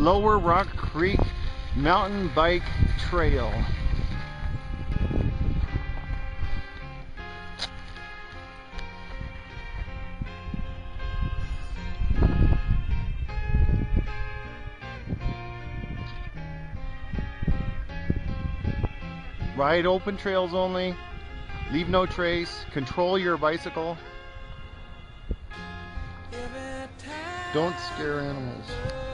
Lower Rock Creek Mountain Bike Trail. Ride open trails only. Leave no trace. Control your bicycle. Don't scare animals.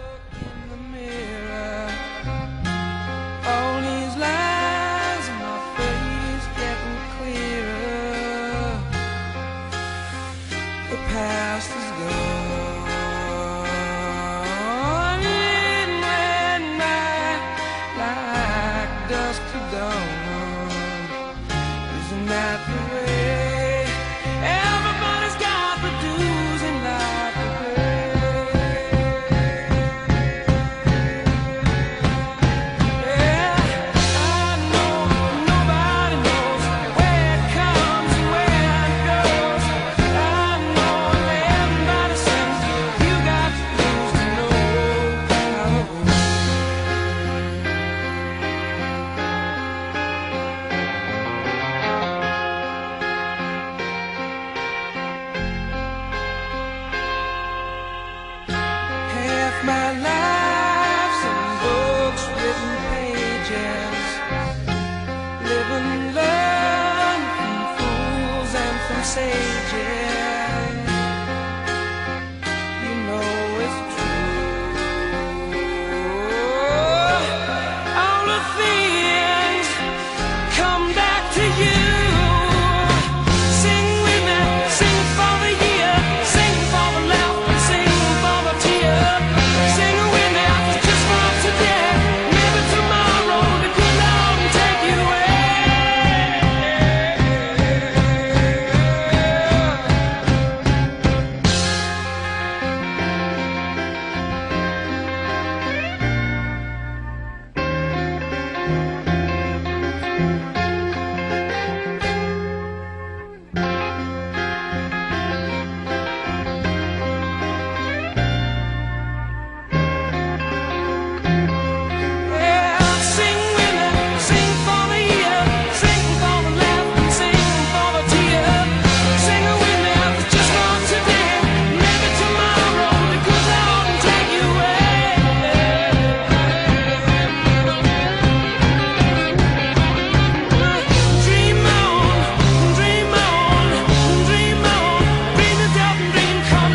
All these lines in my face getting clearer. The past is gone. It went by like dusk to dawn. Isn't that the way? Everybody's got the dues in life to pay. Yeah, I know nobody knows where it comes and where it goes. I know everybody says you got the dues to know how it goes. Half my life's in books, written pages. Live and learn from fools and from sages. You know it's true. All the things come back to you. Sing with me, sing for the year, sing for the laugh, and sing for the tear. Sing with me, just for today, maybe tomorrow the good Lord will take you away. Yeah, sing with me, sing for the year, sing for the laugh, and sing for the tear. Sing with me, just for today, maybe tomorrow the good Lord will take you away. Dream on, dream on, dream on, dream yourself and dream come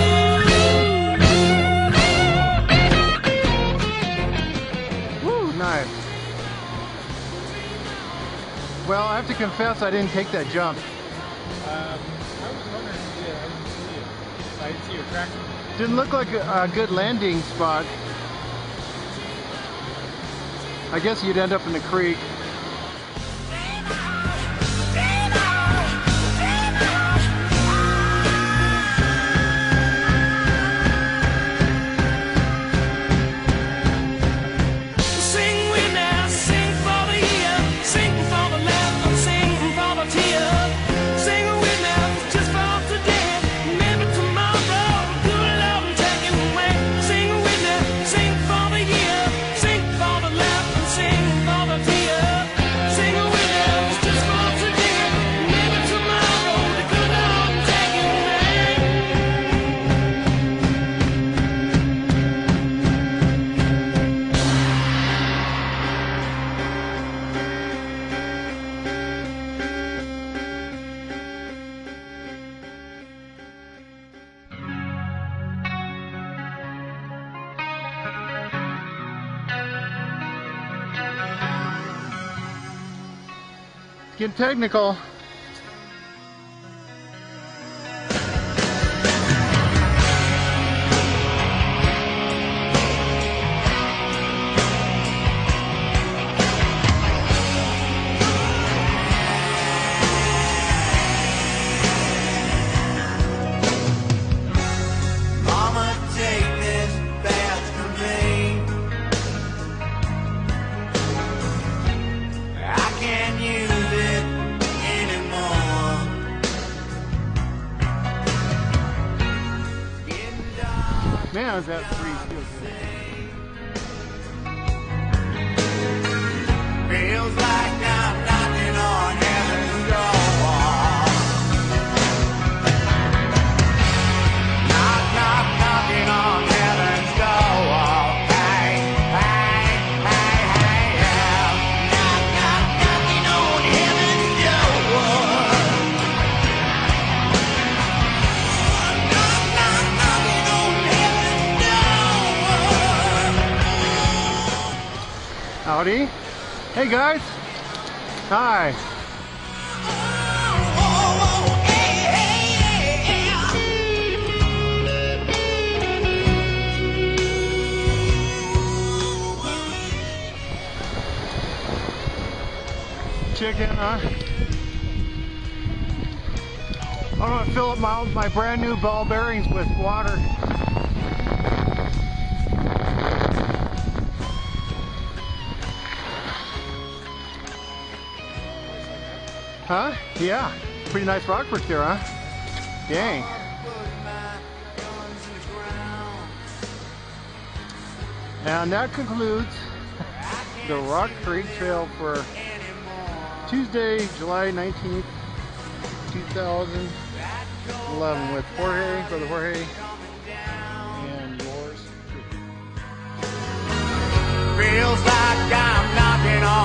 true. Woo, nice. Well, I have to confess I didn't take that jump. I was wondering, yeah, I didn't see your traction. Didn't look like a good landing spot. I guess you'd end up in the creek. Sing with me, sing for the year, sing for the laugh, and sing for the tear. Sing with me, just for today, maybe tomorrow good Lord will take you away. Sing with me, sing for the year, sing for the laugh, and sing for the tear. Sing with me, just for today, maybe tomorrow the good Lord will take you away. Get technical. Mama, take this bath from me. I can't use it anymore. Man, is that breeze feels good. Howdy. Hey guys. Hi. Chicken, huh? I'm gonna fill up my brand new ball bearings with water. Huh? Yeah. Pretty nice rockwork there, huh? Dang. And that concludes the Rock Creek Trail for Tuesday, July 19th, 2011 with Jorge, Brother Jorge, and yours. Feels like I'm knocking on